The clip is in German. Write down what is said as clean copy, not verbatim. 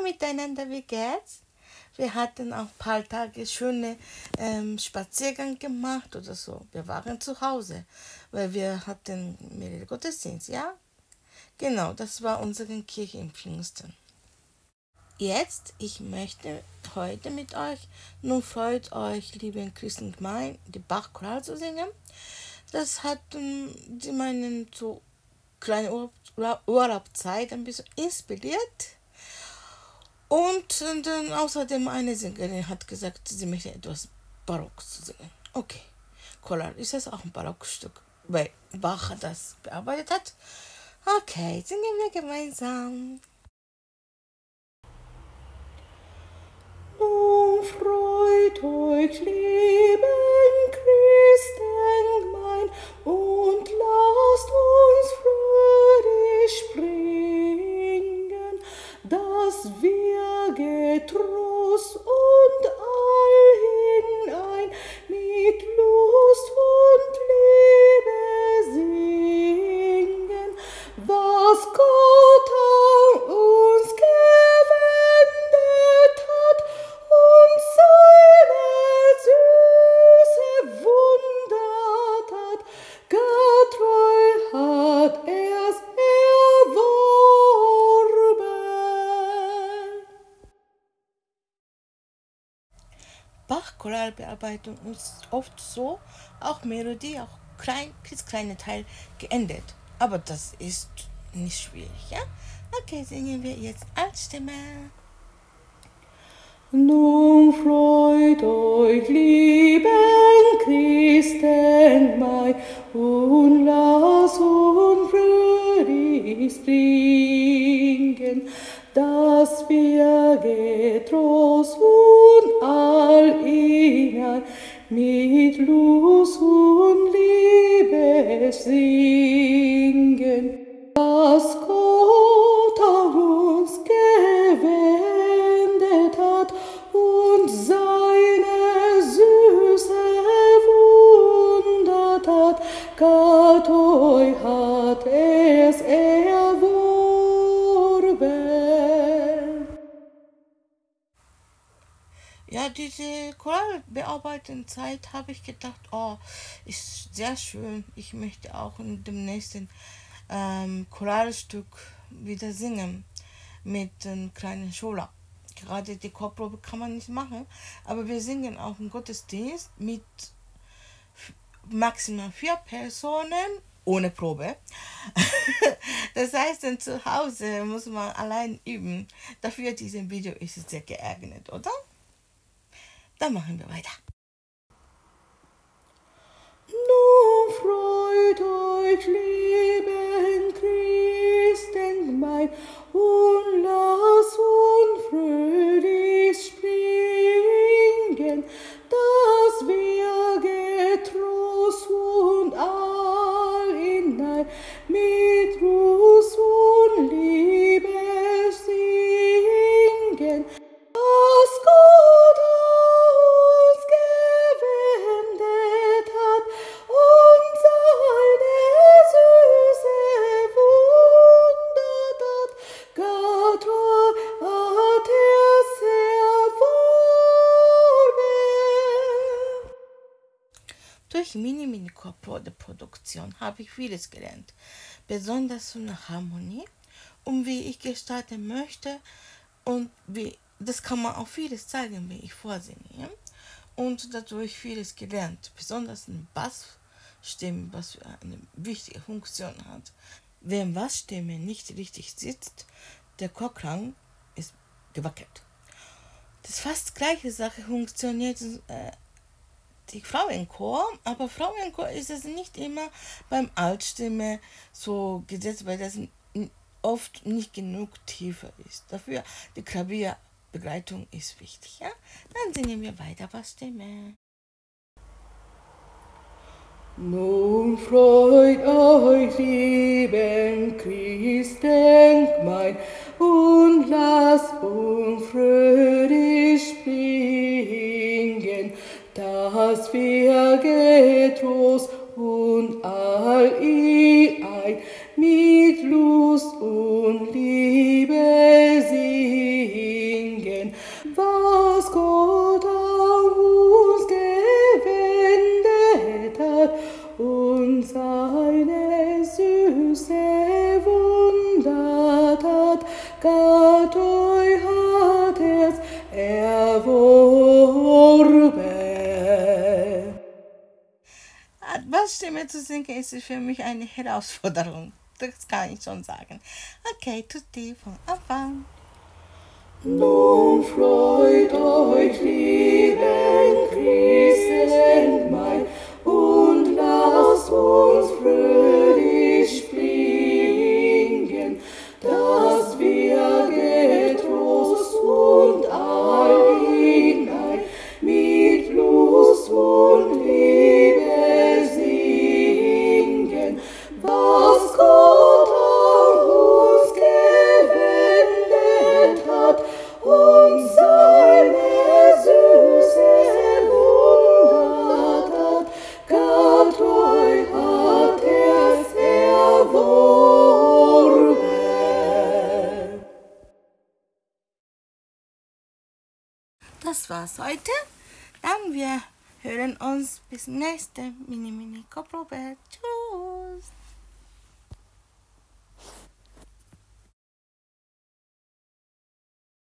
miteinander, wie geht's? Wir hatten auch ein paar Tage schöne Spaziergang gemacht oder so. Wir waren zu Hause, weil wir hatten mehrere Gottesdienste, ja? Genau, das war unsere Kirche in Pfingsten. Jetzt, ich möchte heute mit euch, nun freut euch, liebe Christengemeinde, die Bachchoral zu singen. Das hat die meinen so kleine Urlaubzeit ein bisschen inspiriert. Und dann außerdem eine Sängerin hat gesagt, sie möchte etwas Barocks zu singen. Okay, Choral ist das auch ein Barockstück, weil Bach das bearbeitet hat. Okay, singen wir gemeinsam. Nun freut euch, lieben Christengemein, und lasst uns fröhlich springen, dass wir getrost und all hinein mit Lust und Liebe singen, was Gott an uns gewendet hat und seine süße Wundertat, getreu hat er's erworben. Bach-Choralbearbeitung ist oft so, auch Melodie, auch kleine Teil geändert. Aber das ist nicht schwierig, ja? Okay, singen wir jetzt Altstimme. Nun freut euch, lieben Christengemein, und lasst uns fröhlich springen, dass wir getrost und all hinein mit Lust und Liebe singen, was Gott an uns gewendet hat und seine süße Wundertat, Gott euch hat es erworben. Ja, diese Choralbearbeitungszeit habe ich gedacht, oh, ist sehr schön. Ich möchte auch in dem nächsten Choralstück wieder singen mit einem kleinen Schola. Gerade die Chorprobe kann man nicht machen, aber wir singen auch im Gottesdienst mit maximal 4 Personen ohne Probe. Das heißt, dann zu Hause muss man allein üben. Dafür dieses Video ist es sehr geeignet, oder? Dann machen wir weiter. Nun freut euch, lieben Christengemein, und lasst uns fröhlich springen, dass wir getrost und all hinein mit Lust und Liebe singen, was Gott uns gewendet hat und seine süße Wundertat, Gott hat er's erworben. Durch Mini-Produktion habe ich vieles gelernt, besonders von der Harmonie und wie ich gestalten möchte und wie, das kann man auch vieles zeigen, wie ich vorsinge. Ja? Und dadurch vieles gelernt, besonders eine Bassstimme, was für eine wichtige Funktion hat. Wenn Bassstimme nicht richtig sitzt, der Chorklang ist gewackelt. Das fast gleiche Sache funktioniert die Frauenchor, aber Frauenchor ist es nicht immer beim Altstimme so gesetzt, weil das oft nicht genug tiefer ist. Dafür die Klavierbegleitung ist wichtig, ja? Dann singen wir weiter Bassstimme. Nun freut euch, lieben Christengemein, und lasst uns fröhlich springen, dass wir getrost und all mit Lust und Liebe singen. Gott euch hat es erworben. Bassstimme zu singen ist für mich eine Herausforderung. Das kann ich schon sagen. Okay, tutti von Anfang. Nun freut euch, lieben Christengemeinde, und lasst uns fröhlich springen, dass wir getrost und allhinein mit Lust und Liebe singen, was Gott an uns gewendet hat und seine süße Wundertat. Gott euch hat es erworben. Das war's heute. Dann wir hören uns bis nächste Mini-Mini-Kopfprobe. Tschüss.